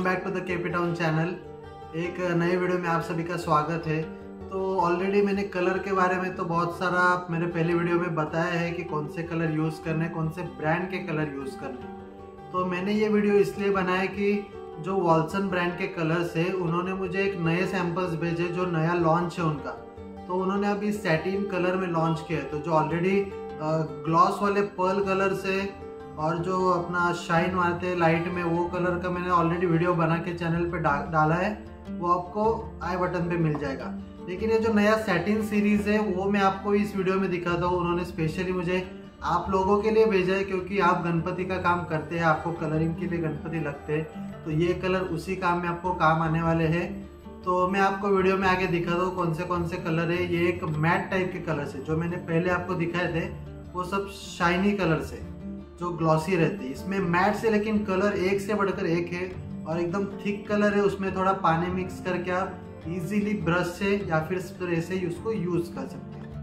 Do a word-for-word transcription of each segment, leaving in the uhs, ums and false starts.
Back to the KP town channel. एक नए video में आप सभी का स्वागत है। तो ऑलरेडी मैंने कलर के बारे में तो बहुत सारा मेरे पहले वीडियो में बताया है कि कौन से कलर यूज़ करने, कौन से ब्रांड के कलर यूज़ करने। तो मैंने ये वीडियो इसलिए बनाया कि जो वॉल्सन ब्रांड के कलर्स है उन्होंने मुझे एक नए सैम्पल्स भेजे जो नया लॉन्च है उनका। तो उन्होंने अभी सैटिन कलर में लॉन्च किया है। तो जो ऑलरेडी ग्लॉस वाले पर्ल कलर से और जो अपना शाइन मारते हैं लाइट में वो कलर का मैंने ऑलरेडी वीडियो बना के चैनल पे डा, डाला है, वो आपको आई बटन पे मिल जाएगा। लेकिन ये जो नया सैटिन सीरीज़ है वो मैं आपको इस वीडियो में दिखाता हूँ। उन्होंने स्पेशली मुझे आप लोगों के लिए भेजा है क्योंकि आप गणपति का काम करते हैं, आपको कलरिंग के लिए गणपति लगते हैं। तो ये कलर उसी काम में आपको काम आने वाले हैं। तो मैं आपको वीडियो में आगे दिखाता हूँ कौन से कौन से कलर है। ये एक मैट टाइप के कलर है, जो मैंने पहले आपको दिखाए थे वो सब शाइनी कलर से जो ग्लॉसी रहते हैं। इसमें मैट से लेकिन कलर एक से बढ़कर एक है और एकदम थिक कलर है। उसमें थोड़ा पानी मिक्स करके आप इजीली ब्रश से या फिर स्प्रे से उसको यूज कर सकते हैं।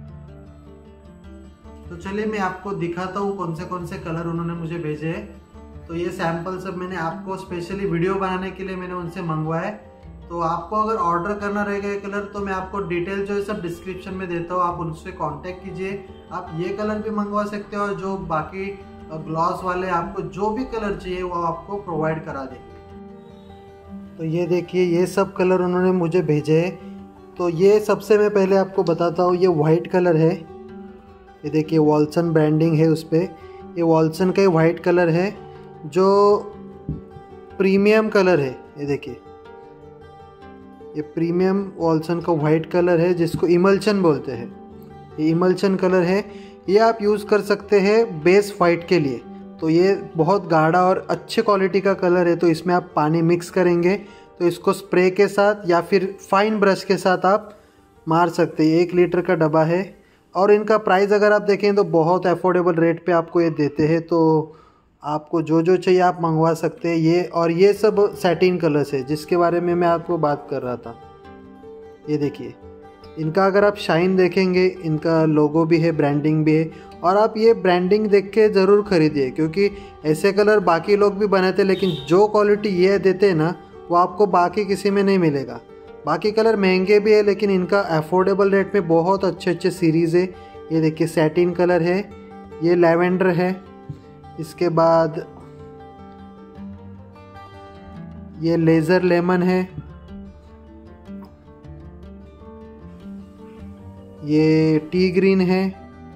तो चलिए मैं आपको दिखाता हूँ कौन से कौन से कलर उन्होंने मुझे भेजे हैं। तो ये सैंपल सब मैंने आपको स्पेशली वीडियो बनाने के लिए मैंने उनसे मंगवाया है। तो आपको अगर ऑर्डर करना रहेगा ये कलर तो मैं आपको डिटेल जो है सब डिस्क्रिप्शन में देता हूँ, आप उनसे कांटेक्ट कीजिए। आप ये कलर भी मंगवा सकते हो और जो बाकी ग्लॉस वाले आपको जो भी कलर चाहिए वो आपको प्रोवाइड करा देंगे। तो ये देखिए ये सब कलर उन्होंने मुझे भेजे हैं। तो ये सबसे मैं पहले आपको बताता हूँ, ये वाइट कलर है। ये देखिए वॉल्सन ब्रांडिंग है उस पर। ये वॉल्सन का वाइट कलर है जो प्रीमियम कलर है। ये देखिए ये प्रीमियम वॉल्सन का वाइट कलर है जिसको इमल्शन बोलते हैं। ये इमल्शन कलर है, ये आप यूज़ कर सकते हैं बेस वाइट के लिए। तो ये बहुत गाढ़ा और अच्छे क्वालिटी का कलर है। तो इसमें आप पानी मिक्स करेंगे तो इसको स्प्रे के साथ या फिर फाइन ब्रश के साथ आप मार सकते हैं। एक लीटर का डब्बा है और इनका प्राइस अगर आप देखें तो बहुत अफोर्डेबल रेट पे आपको ये देते हैं। तो आपको जो जो चाहिए आप मंगवा सकते हैं। ये और ये सब सैटिन कलर्स है जिसके बारे में मैं आपको बात कर रहा था। ये देखिए इनका अगर आप शाइन देखेंगे, इनका लोगो भी है, ब्रांडिंग भी है। और आप ये ब्रांडिंग देख के ज़रूर खरीदिए क्योंकि ऐसे कलर बाकी लोग भी बनाते हैं लेकिन जो क्वालिटी ये देते हैं ना वो आपको बाकी किसी में नहीं मिलेगा। बाकी कलर महंगे भी है लेकिन इनका अफोर्डेबल रेट में बहुत अच्छे अच्छे सीरीज़ है। ये देखिए सैटिन कलर है, ये लैवेंडर है, इसके बाद ये लेज़र लेमन है, ये टी ग्रीन है,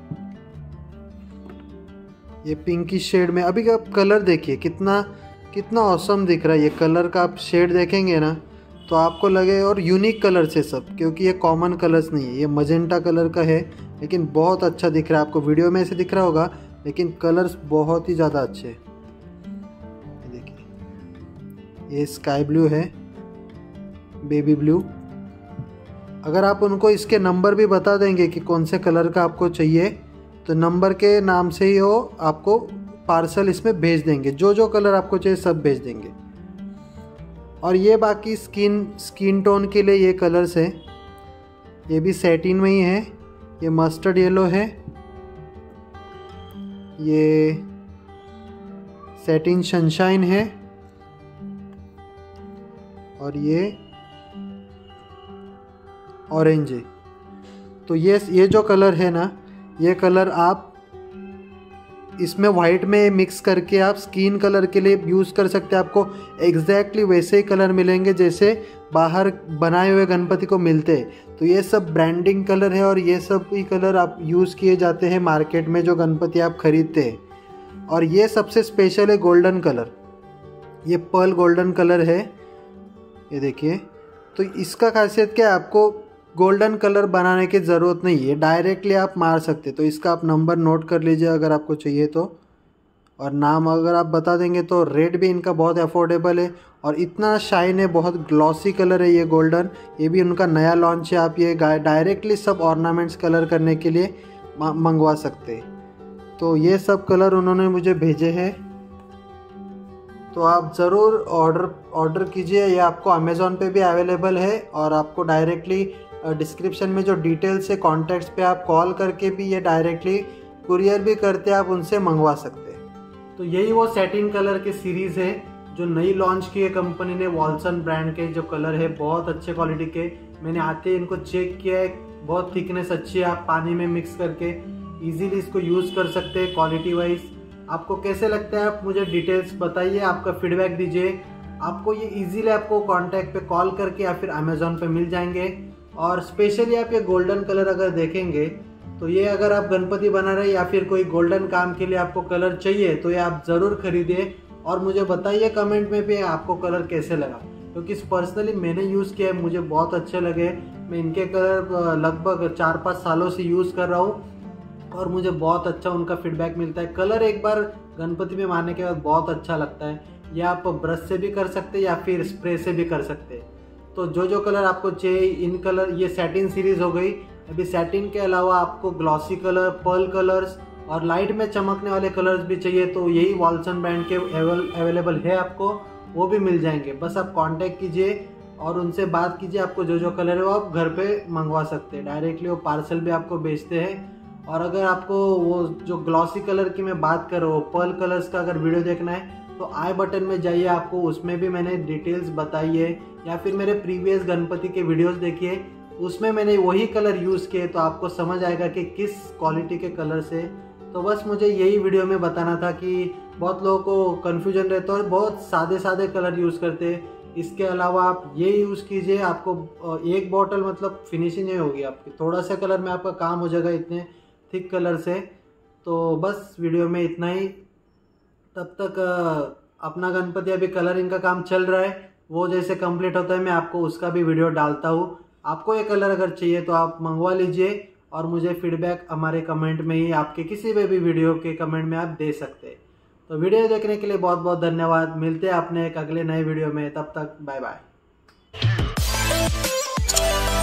ये पिंकी शेड में। अभी आप कलर देखिए कितना कितना ऑसम दिख रहा है। ये कलर का आप शेड देखेंगे ना तो आपको लगे और यूनिक कलर से सब, क्योंकि ये कॉमन कलर्स नहीं है। ये मजेंटा कलर का है लेकिन बहुत अच्छा दिख रहा है। आपको वीडियो में ऐसे दिख रहा होगा लेकिन कलर्स बहुत ही ज़्यादा अच्छे हैं। ये देखिए ये स्काई ब्लू है, बेबी ब्लू। अगर आप उनको इसके नंबर भी बता देंगे कि कौन से कलर का आपको चाहिए तो नंबर के नाम से ही वो आपको पार्सल इसमें भेज देंगे। जो जो कलर आपको चाहिए सब भेज देंगे। और ये बाकी स्किन स्किन टोन के लिए ये कलर्स हैं, ये भी सैटिन में ही है। ये मस्टर्ड येलो है, ये सैटिन सनशाइन है और ये ऑरेंज है। तो ये ये जो कलर है ना ये कलर आप इसमें वाइट में मिक्स करके आप स्किन कलर के लिए यूज़ कर सकते हैं। आपको एग्जैक्टली वैसे ही कलर मिलेंगे जैसे बाहर बनाए हुए गणपति को मिलते हैं। तो ये सब ब्रांडिंग कलर है और ये सब ही कलर आप यूज़ किए जाते हैं मार्केट में जो गणपति आप खरीदते हैं। और ये सबसे स्पेशल है गोल्डन कलर, ये पर्ल गोल्डन कलर है। ये देखिए तो इसका खासियत क्या है, आपको गोल्डन कलर बनाने की ज़रूरत नहीं है, डायरेक्टली आप मार सकते। तो इसका आप नंबर नोट कर लीजिए अगर आपको चाहिए तो, और नाम अगर आप बता देंगे तो रेट भी इनका बहुत अफोर्डेबल है और इतना शाइन है, बहुत ग्लॉसी कलर है ये गोल्डन। ये भी उनका नया लॉन्च है। आप ये डायरेक्टली सब ऑर्नामेंट्स कलर करने के लिए मंगवा सकते हैं। तो ये सब कलर उन्होंने मुझे भेजे हैं। तो आप ज़रूर ऑर्डर ऑर्डर कीजिए। ये आपको अमेज़ॉन पे भी अवेलेबल है और आपको डायरेक्टली डिस्क्रिप्शन में जो डिटेल्स है कॉन्टैक्ट्स पे आप कॉल करके भी ये डायरेक्टली कुरियर भी करते आप उनसे मंगवा सकते हैं। तो यही वो सैटिन कलर की सीरीज़ है जो नई लॉन्च की है कंपनी ने वॉल्सन ब्रांड के जो कलर है बहुत अच्छे क्वालिटी के। मैंने आते इनको चेक किया है, बहुत थिकनेस अच्छी है, आप पानी में मिक्स करके इजीली इसको यूज़ कर सकते हैं। क्वालिटी वाइज आपको कैसे लगता है आप मुझे डिटेल्स बताइए, आपका फीडबैक दीजिए। आपको ये इजीली आपको कांटेक्ट पे कॉल करके या फिर अमेजोन पे मिल जाएंगे। और स्पेशली आप ये गोल्डन कलर अगर देखेंगे तो ये अगर आप गणपति बना रहे या फिर कोई गोल्डन काम के लिए आपको कलर चाहिए तो ये आप ज़रूर खरीदिए और मुझे बताइए कमेंट में भी आपको कलर कैसे लगा, क्योंकि तो पर्सनली मैंने यूज़ किया है, मुझे बहुत अच्छे लगे। मैं इनके कलर लगभग चार पाँच सालों से यूज़ कर रहा हूँ और मुझे बहुत अच्छा उनका फीडबैक मिलता है। कलर एक बार गणपति में मारने के बाद बहुत अच्छा लगता है। ये आप ब्रश से भी कर सकते हैं या फिर स्प्रे से भी कर सकते हैं। तो जो जो कलर आपको चाहिए इन कलर, ये सैटिन सीरीज हो गई। अभी सैटिन के अलावा आपको ग्लॉसी कलर, पर्ल कलर्स और लाइट में चमकने वाले कलर्स भी चाहिए तो यही वॉल्सन ब्रांड के अवेलेबल है, आपको वो भी मिल जाएंगे। बस आप कांटेक्ट कीजिए और उनसे बात कीजिए, आपको जो जो कलर है वो आप घर पे मंगवा सकते हैं। डायरेक्टली वो पार्सल भी आपको भेजते हैं। और अगर आपको वो जो ग्लॉसी कलर की मैं बात कर रहा हूँ, पर्ल कलर्स का अगर वीडियो देखना है तो आई बटन में जाइए, आपको उसमें भी मैंने डिटेल्स बताई है, या फिर मेरे प्रीवियस गणपति के वीडियोस देखिए, उसमें मैंने वही कलर यूज़ किए तो आपको समझ आएगा कि किस क्वालिटी के कलर से। तो बस मुझे यही वीडियो में बताना था कि बहुत लोगों को कन्फ्यूजन रहता है और बहुत सादे सादे कलर यूज़ करते हैं। इसके अलावा आप ये यूज़ कीजिए, आपको एक बॉटल मतलब फिनिशिंग नहीं होगी आपकी, थोड़ा सा कलर में आपका काम हो जाएगा इतने थिक कलर से। तो बस वीडियो में इतना ही। तब तक अपना गणपति अभी कलरिंग का काम चल रहा है, वो जैसे कंप्लीट होता है मैं आपको उसका भी वीडियो डालता हूँ। आपको ये कलर अगर चाहिए तो आप मंगवा लीजिए और मुझे फीडबैक हमारे कमेंट में ही, आपके किसी भी भी वीडियो के कमेंट में आप दे सकते हैं। तो वीडियो देखने के लिए बहुत बहुत धन्यवाद। मिलते हैं अपने एक अगले नए वीडियो में, तब तक बाय बाय।